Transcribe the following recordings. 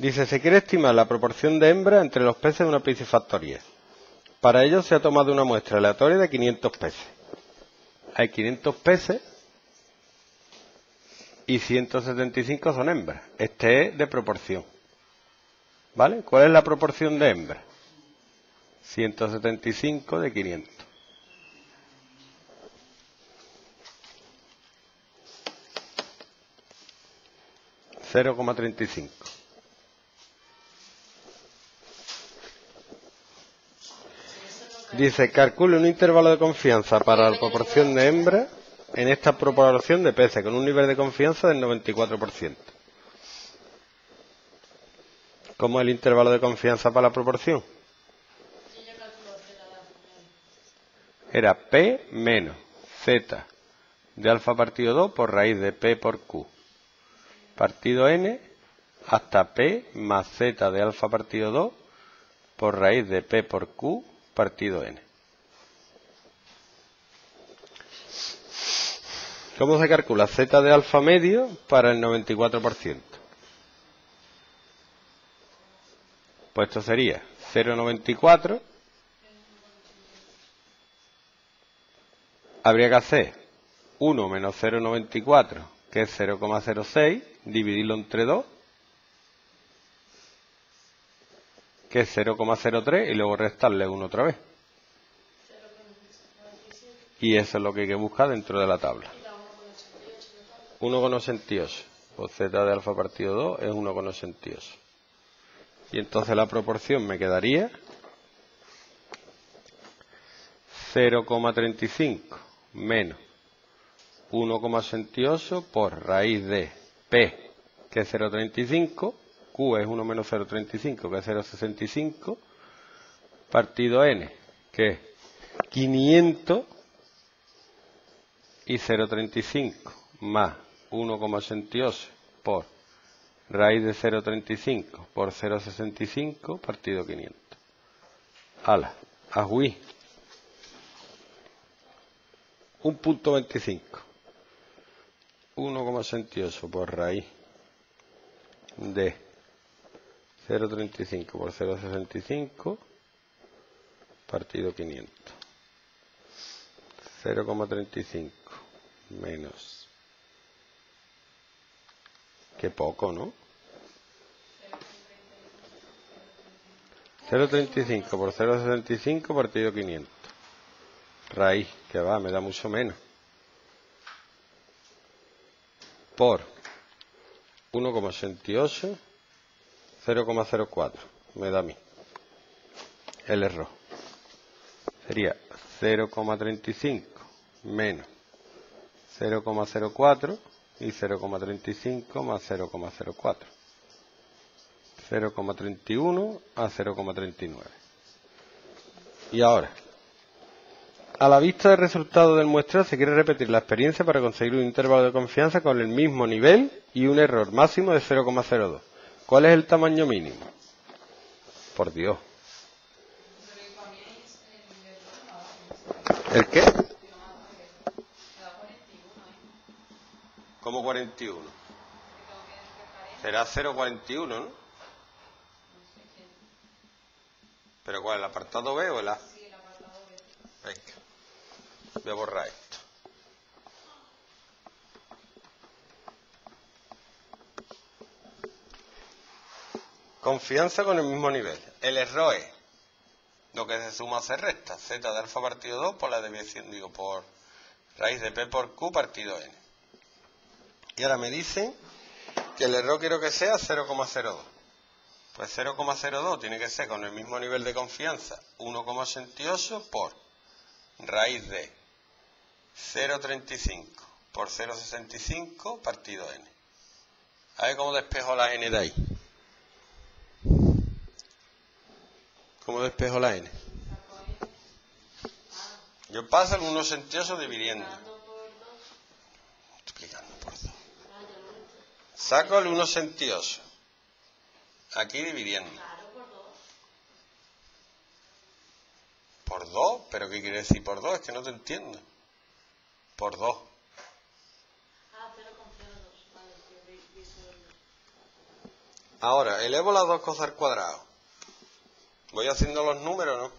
Dice, se quiere estimar la proporción de hembras entre los peces de una piscifactoría. Para ello se ha tomado una muestra aleatoria de 500 peces. Hay 500 peces y 175 son hembras. Este es de proporción. ¿Vale? ¿Cuál es la proporción de hembras? 175 de 500. ...0,35. Dice, calcule un intervalo de confianza para la proporción de hembras en esta proporción de peces con un nivel de confianza del 94%. ¿Cómo es el intervalo de confianza para la proporción? Era P menos Z de alfa partido 2 por raíz de P por Q partido N hasta P más Z de alfa partido 2 por raíz de P por Q partido N. ¿Cómo se calcula Z de alfa medio para el 94%? Pues esto sería 0,94. Habría que hacer 1 menos 0,94, que es 0,06, dividirlo entre 2, que es 0,03, y luego restarle 1 otra vez. Y eso es lo que hay que buscar dentro de la tabla. 1,88. Pues Z de alfa partido 2 es 1,88. Y entonces la proporción me quedaría 0,35 menos 1,88 por raíz de P, que es 0,35, Q es 1 menos 0,35, que es 0,65, partido N, que es 500, y 0,35 más 1,88 por raíz de 0,35 por 0,65 partido 500. ¡Hala! ¡Ajuí! 1,25. 1,88 por raíz de 0,35 por 0,65 partido 500. 0,35 menos. Qué poco, ¿no? 0,35 por 0,65 partido 500. Raíz, que va, me da mucho menos. Por 1,88, 0,04. Me da a mí. El error. Sería 0,35 menos 0,04 y 0,35 más 0,04. 0,31 a 0,39. Y ahora, a la vista del resultado del muestreo se quiere repetir la experiencia para conseguir un intervalo de confianza con el mismo nivel y un error máximo de 0,02. ¿Cuál es el tamaño mínimo? Por Dios. ¿El qué? ¿Cómo 41? Será 0,41, ¿no? ¿Pero cuál? ¿El apartado B o el A? Sí, el apartado B. Venga, voy a borrar esto. Confianza con el mismo nivel. El error es lo que se suma o se resta. Z de alfa partido 2 por la desviación, por raíz de P por Q partido N. Y ahora me dicen que el error quiero que sea 0,02. Pues 0,02 tiene que ser con el mismo nivel de confianza, 1,88 por raíz de 0,35 por 0,65 partido N. A ver cómo despejo la N de ahí. ¿Cómo despejo la N? Yo paso el 1,88 dividiendo. Multiplicando por 2. Saco el 1,88. Aquí dividiendo. ¿Por 2? ¿Pero qué quiere decir por 2? Es que no te entiendo. Por 2. Ahora, elevo las dos cosas al cuadrado. Voy haciendo los números, ¿no?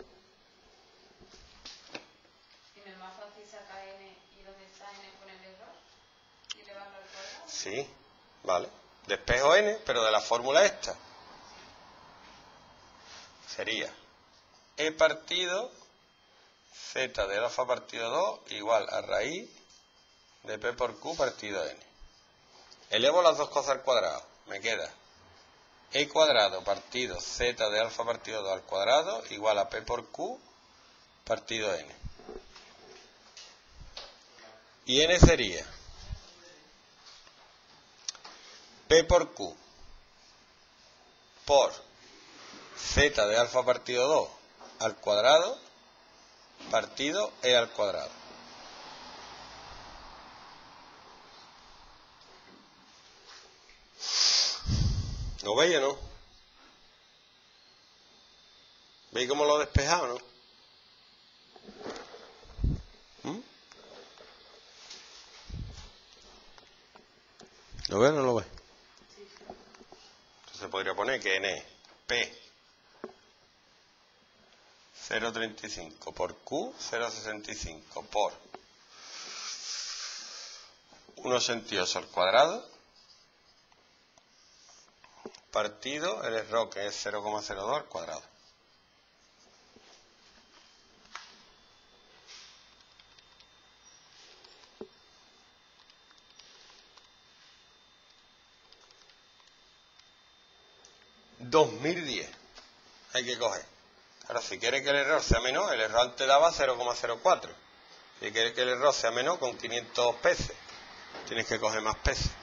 ¿Y no es más fácil sacar n y donde está n poner el error? ¿Y elevarlo al cuadrado? Sí, vale. Despejo n, pero de la fórmula esta. Sería e partido z de alfa partido 2 igual a raíz de p por q partido n. Elevo las dos cosas al cuadrado. Me queda e cuadrado partido z de alfa partido 2 al cuadrado igual a p por q partido n. Y n sería p por q por z de alfa partido 2 al cuadrado partido e al cuadrado. ¿Lo veis o no? ¿Veis cómo lo he despejado, no? ¿Lo ves o no lo ves? Entonces podría poner que n es p 0,35 por q 0,65 por 1,88 al cuadrado partido el error que es 0,02 al cuadrado. $2010 hay que coger. Ahora, si quiere que el error sea menor, el error antes daba 0,04. Si quiere que el error sea menor, con 500 pesos, tienes que coger más pesos.